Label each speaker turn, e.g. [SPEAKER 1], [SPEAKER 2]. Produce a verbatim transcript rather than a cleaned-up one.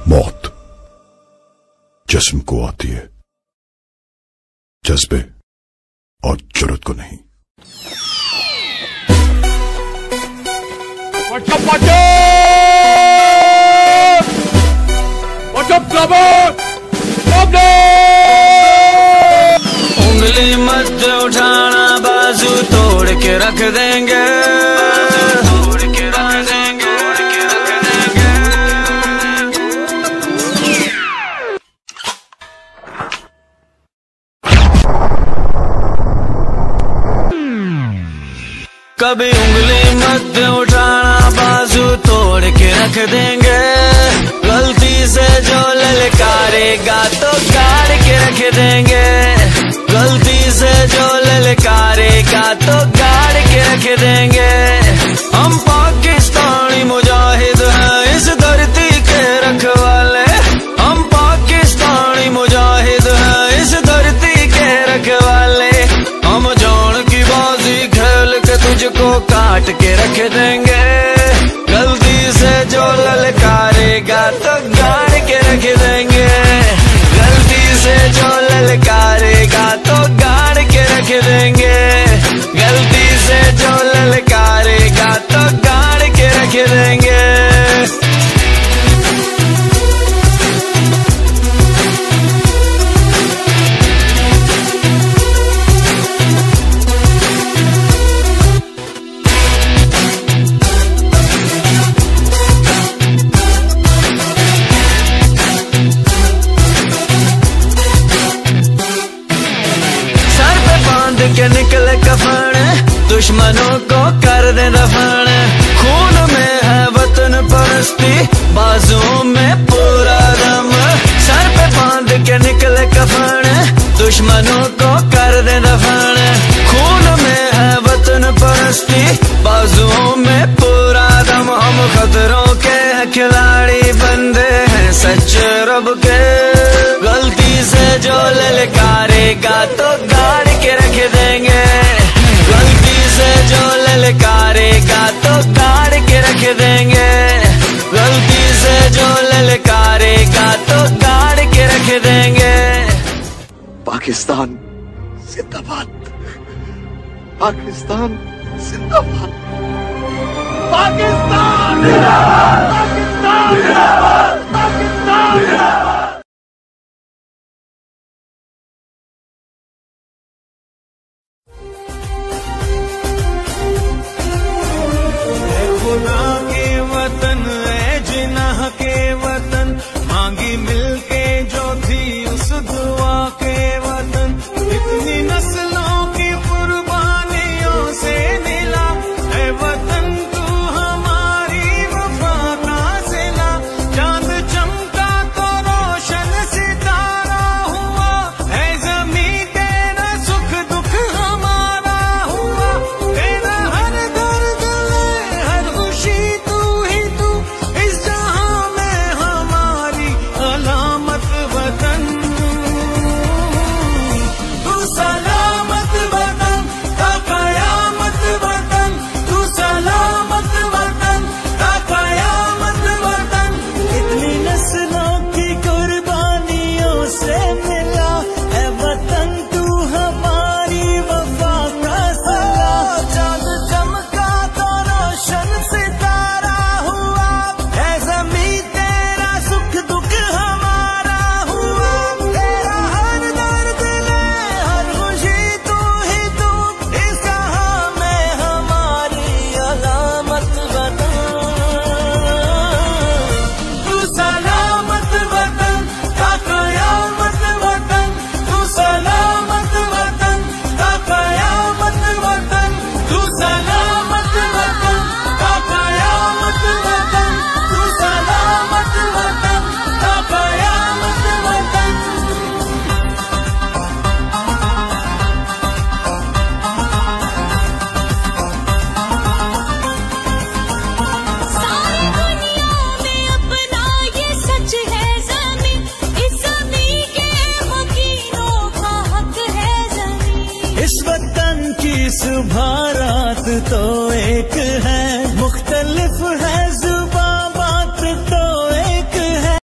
[SPEAKER 1] मौत जिस्म को आती है, जज्बे और जुर्रत को नहीं।
[SPEAKER 2] What's up, what's up? What's up, clubbers? Stop there!
[SPEAKER 3] उंगली मत उठाना, बाजू तोड़ के रख देंगे, तोड़ के रख देंगे, तोड़ के रख देंगे। कभी उंगली मत उठाना, बाजू तोड़ के रख देंगे। गलती से जो ललकारेगा तो गाड़ के रख देंगे, गलती से जो ललकारेगा तो गाड़ के रख देंगे। हम पाकिस्तानी मुजाहिद हैं, इस धरती के रखवाले। हम पाकिस्तानी मुजाहिद हैं, इस धरती के रखवाले। हम जान की बाजी खेल के तुझको काट के रख देंगे। गलती से जो ललकारेगा तो गाड़ के रख देंगे, गलती से जो ललकारेगा तो गाड़ के रख देंगे, गलती से जो ललकारेगा तो गाड़ के रख देंगे। के निकले कफन, दुश्मनों को कर दे दफन। खून में है वतन परस्ती, बाजुओं में पूरा दम। सर पे बांध के निकले कफन, दुश्मनों को कर दे दफन। खून में है वतन परस्ती, बाजुओं में पूरा दम। हम खतरों के खिलाड़ी बंदे हैं सच्चे रब के। गलती से जो ललकारेगा तो गाड़ के रख देंगे, गलती से जो ललकारेगा तो गाड़ के रख देंगे, गलती से जो ललकारेगा तो गाड़ के रख देंगे।
[SPEAKER 4] पाकिस्तान जिंदाबाद, पाकिस्तान जिंदाबाद, पाकिस्तान जिंदाबाद, पाकिस्तान जिंदाबाद, पाकिस्तान जिंदाबाद।
[SPEAKER 3] खुदा के वतन है, जिन्नाह के वतन, मांगी मिलके जो थी उस दुआ के वतन। इतनी नस्लों की कुर्बानियों से मिला है वतन, तू हमारी वफा का सिला। चांद चमका तो रोशन सितारा हुआ है, ज़मीं तेरा सुख दुख हमारा हुआ। तेरा हर दर्द ले हर खुशी तू ही तू, इस जहां में हमारी अलामत वतन। तू सलामत वतन का कयामत वतन, तू सलामत वतन का कयामत वतन। इतनी नस्लों की कुर्बानियों से मिला है वतन, तू हमारी वफा का सिला। चांद चमका तो रोशन सितारा हुआ है, ज़मीं तेरा सुख दुख हमारा हुआ। तेरा हर दर्द ले हर खुशी तू ही तू, इस जहां में हमारी अलामत वतन। तू सलामत वतन का कयामत वतन, तू सलामत वतन का कयामत वतन, तू सलामत वतन का कयामत वतन, तू सलामत वतन का कयामत वतन।
[SPEAKER 5] सारी दुनिया में अपना ये सच है ज़मीं, इस ज़मीं के मकीनों का हक है ज़मीं।
[SPEAKER 3] इस वतन की सुबह रात तो एक है,